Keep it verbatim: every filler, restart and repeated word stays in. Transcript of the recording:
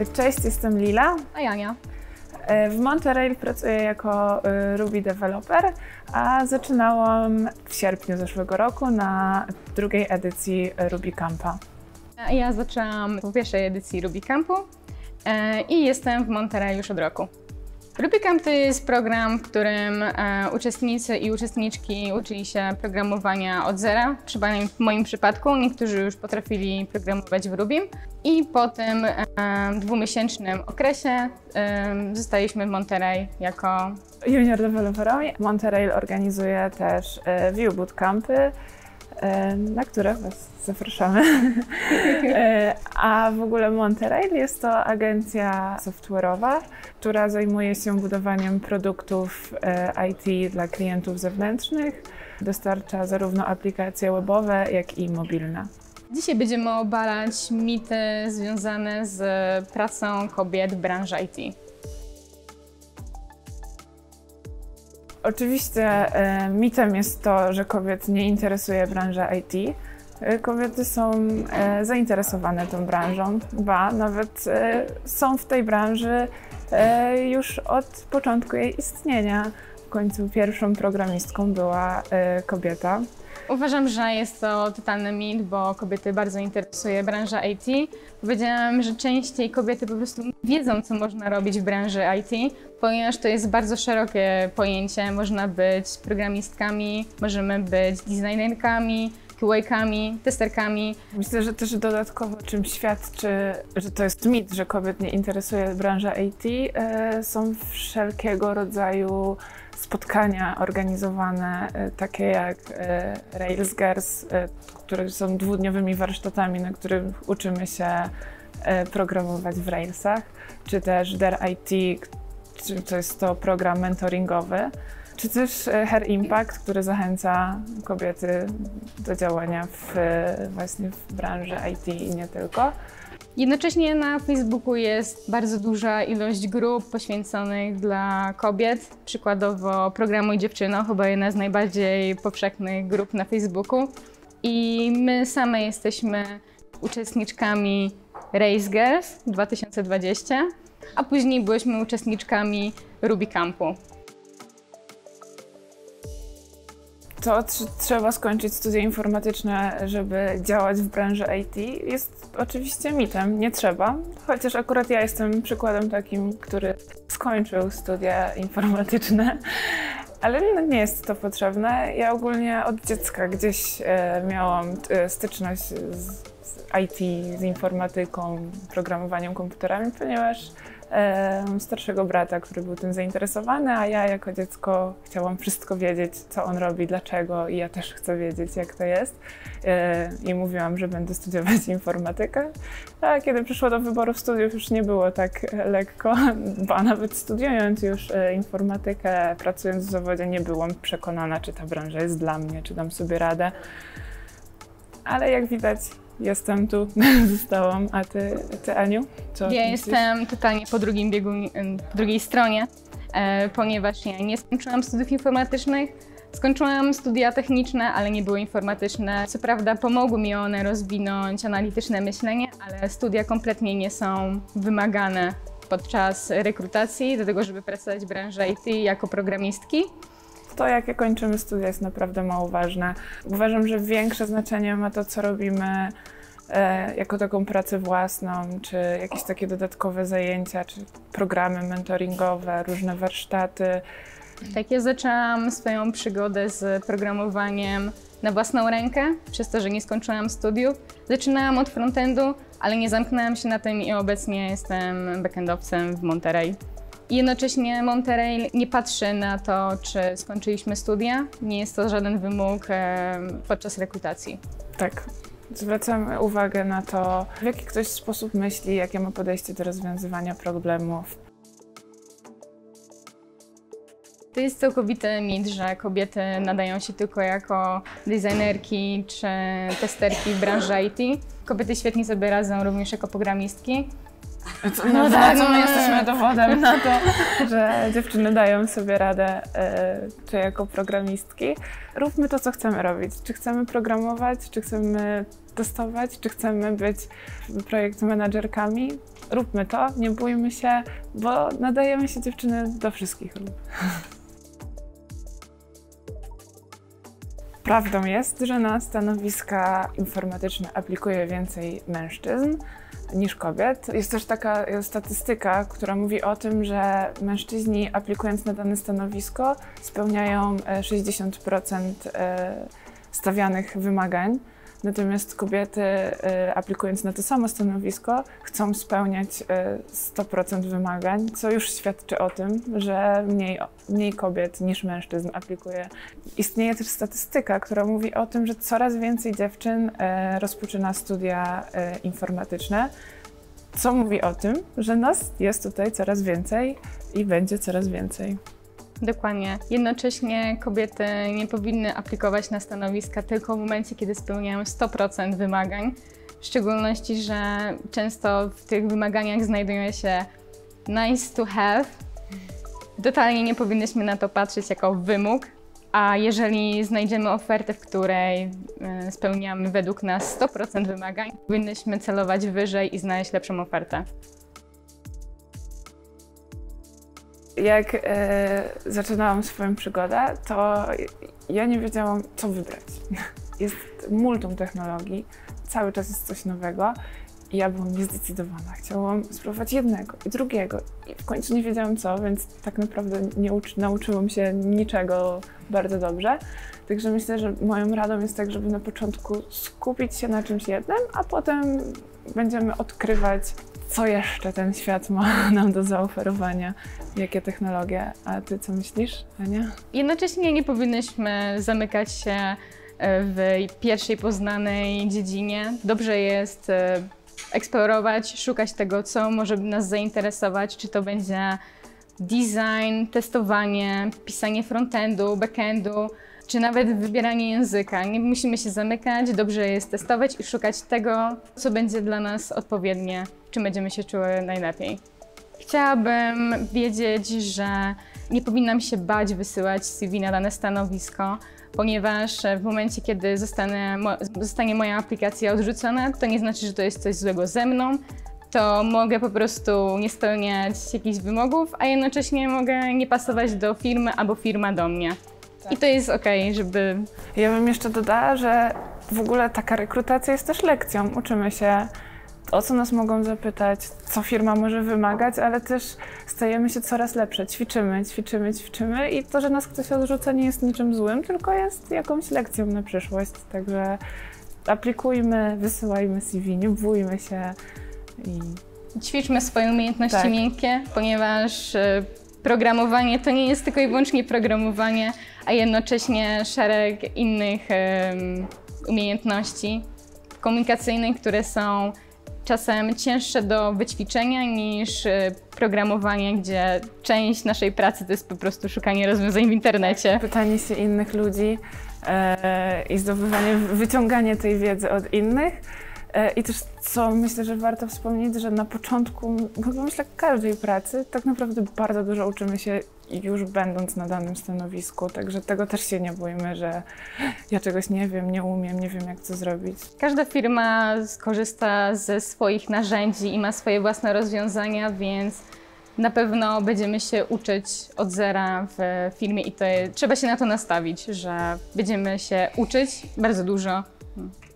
Cześć, jestem Lila. A Jania. W Monterail pracuję jako Ruby Developer, a zaczynałam w sierpniu zeszłego roku na drugiej edycji Ruby Campa. Ja zaczęłam w pierwszej edycji Ruby Campu i jestem w Monterail już od roku. Ruby Camp to jest program, w którym uczestnicy i uczestniczki uczyli się programowania od zera, przynajmniej w moim przypadku. Niektórzy już potrafili programować w Ruby i po tym dwumiesięcznym okresie zostaliśmy w Monterail jako junior deweloperami. Monterail organizuje też Vue Bootcampy, na które Was zapraszamy. A w ogóle Monterail jest to agencja software'owa, która zajmuje się budowaniem produktów I T dla klientów zewnętrznych. Dostarcza zarówno aplikacje webowe, jak i mobilne. Dzisiaj będziemy obalać mity związane z pracą kobiet w branży I T. Oczywiście e, mitem jest to, że kobiet nie interesuje branża I T. E, kobiety są e, zainteresowane tą branżą, ba, nawet e, są w tej branży e, już od początku jej istnienia. W końcu pierwszą programistką była e, kobieta. Uważam, że jest to totalny mit, bo kobiety bardzo interesuje branża I T. Powiedziałam, że częściej kobiety po prostu wiedzą, co można robić w branży I T, ponieważ to jest bardzo szerokie pojęcie. Można być programistkami, możemy być designerkami, Q A-kami, testerkami. Myślę, że też dodatkowo czym świadczy, że to jest mit, że kobiet nie interesuje branża I T, e, są wszelkiego rodzaju spotkania organizowane, takie jak Rails Girls, które są dwudniowymi warsztatami, na których uczymy się programować w Railsach, czy też D E R I T, to jest to program mentoringowy, czy też Her Impact, który zachęca kobiety do działania w, właśnie w branży I T i nie tylko. Jednocześnie na Facebooku jest bardzo duża ilość grup poświęconych dla kobiet. Przykładowo Programuj Dziewczyno, chyba jedna z najbardziej powszechnych grup na Facebooku. I my same jesteśmy uczestniczkami Rails Girls dwa tysiące dwudziestego, a później byłyśmy uczestniczkami Ruby Campu. To tr trzeba skończyć studia informatyczne, żeby działać w branży I T, jest oczywiście mitem, nie trzeba. Chociaż akurat ja jestem przykładem takim, który skończył studia informatyczne, ale nie jest to potrzebne. Ja ogólnie od dziecka gdzieś e, miałam e, styczność z, z I T, z informatyką, programowaniem komputerami, ponieważ Mam starszego brata, który był tym zainteresowany, a ja jako dziecko chciałam wszystko wiedzieć, co on robi, dlaczego i ja też chcę wiedzieć, jak to jest. I mówiłam, że będę studiować informatykę. A kiedy przyszło do wyboru studiów, już nie było tak lekko, bo nawet studiując już informatykę, pracując w zawodzie, nie byłam przekonana, czy ta branża jest dla mnie, czy dam sobie radę. Ale jak widać, jestem tu, zostałam, a ty, ty Aniu? Co ja jestem totalnie po drugim biegu, po drugiej stronie, e, ponieważ ja nie skończyłam studiów informatycznych, skończyłam studia techniczne, ale nie były informatyczne. Co prawda pomogły mi one rozwinąć analityczne myślenie, ale studia kompletnie nie są wymagane podczas rekrutacji do tego, żeby pracować w branży I T jako programistki. To, jakie kończymy studia, jest naprawdę mało ważne. Uważam, że większe znaczenie ma to, co robimy e, jako taką pracę własną, czy jakieś takie dodatkowe zajęcia, czy programy mentoringowe, różne warsztaty. Tak, ja zaczęłam swoją przygodę z programowaniem na własną rękę, przez to, że nie skończyłam studiów. Zaczynałam od frontendu, ale nie zamknęłam się na tym i obecnie jestem backendowcem w Monterail. Jednocześnie Monterail nie patrzy na to, czy skończyliśmy studia. Nie jest to żaden wymóg e, podczas rekrutacji. Tak. Zwracamy uwagę na to, w jaki ktoś sposób myśli, jakie ma podejście do rozwiązywania problemów. To jest całkowity mit, że kobiety nadają się tylko jako designerki czy testerki w branży I T. Kobiety świetnie sobie radzą również jako programistki. No, no tak, no my jesteśmy dowodem na to, że dziewczyny dają sobie radę, czy jako programistki. Róbmy to, co chcemy robić. Czy chcemy programować, czy chcemy testować, czy chcemy być projekt managerkami. Róbmy to, nie bójmy się, bo nadajemy się dziewczyny do wszystkich ról. Prawdą jest, że na stanowiska informatyczne aplikuje więcej mężczyzn niż kobiet. Jest też taka statystyka, która mówi o tym, że mężczyźni aplikując na dane stanowisko spełniają sześćdziesiąt procent stawianych wymagań. Natomiast kobiety aplikując na to samo stanowisko chcą spełniać sto procent wymagań, co już świadczy o tym, że mniej, mniej kobiet niż mężczyzn aplikuje. Istnieje też statystyka, która mówi o tym, że coraz więcej dziewczyn rozpoczyna studia informatyczne, co mówi o tym, że nas jest tutaj coraz więcej i będzie coraz więcej. Dokładnie. Jednocześnie kobiety nie powinny aplikować na stanowiska tylko w momencie, kiedy spełniają sto procent wymagań. W szczególności, że często w tych wymaganiach znajduje się nice to have. Totalnie nie powinnyśmy na to patrzeć jako wymóg, a jeżeli znajdziemy ofertę, w której spełniamy według nas sto procent wymagań, powinnyśmy celować wyżej i znaleźć lepszą ofertę. Jak e, zaczynałam swoją przygodę, to ja nie wiedziałam, co wybrać. Jest multum technologii, cały czas jest coś nowego i ja byłam niezdecydowana. Chciałam spróbować jednego i drugiego i w końcu nie wiedziałam co, więc tak naprawdę nie uczy, nauczyłam się niczego bardzo dobrze. Także myślę, że moją radą jest tak, żeby na początku skupić się na czymś jednym, a potem będziemy odkrywać, co jeszcze ten świat ma nam do zaoferowania, jakie technologie. A ty co myślisz, Ania? Jednocześnie nie powinnyśmy zamykać się w pierwszej poznanej dziedzinie. Dobrze jest eksplorować, szukać tego, co może nas zainteresować, czy to będzie design, testowanie, pisanie frontendu, backendu, czy nawet wybieranie języka. Nie musimy się zamykać, dobrze jest testować i szukać tego, co będzie dla nas odpowiednie, czym będziemy się czuły najlepiej. Chciałabym wiedzieć, że nie powinnam się bać wysyłać C V na dane stanowisko, ponieważ w momencie, kiedy zostanę, zostanie moja aplikacja odrzucona, to nie znaczy, że to jest coś złego ze mną. To mogę po prostu nie spełniać jakichś wymogów, a jednocześnie mogę nie pasować do firmy albo firma do mnie. Tak. I to jest okej, okay, żeby... Ja bym jeszcze dodała, że w ogóle taka rekrutacja jest też lekcją. Uczymy się, o co nas mogą zapytać, co firma może wymagać, ale też stajemy się coraz lepsze. Ćwiczymy, ćwiczymy, ćwiczymy i to, że nas ktoś odrzuca, nie jest niczym złym, tylko jest jakąś lekcją na przyszłość. Także aplikujmy, wysyłajmy C V, nie bójmy się. I... Ćwiczmy swoje umiejętności tak. miękkie, ponieważ programowanie to nie jest tylko i wyłącznie programowanie, a jednocześnie szereg innych um, umiejętności komunikacyjnych, które są czasem cięższe do wyćwiczenia niż programowanie, gdzie część naszej pracy to jest po prostu szukanie rozwiązań w internecie. Pytanie się innych ludzi e, i zdobywanie, wyciąganie tej wiedzy od innych. I też, co myślę, że warto wspomnieć, że na początku, chyba myślę, każdej pracy tak naprawdę bardzo dużo uczymy się już będąc na danym stanowisku, także tego też się nie bójmy, że ja czegoś nie wiem, nie umiem, nie wiem jak to zrobić. Każda firma korzysta ze swoich narzędzi i ma swoje własne rozwiązania, więc na pewno będziemy się uczyć od zera w firmie i to trzeba się na to nastawić, że będziemy się uczyć bardzo dużo.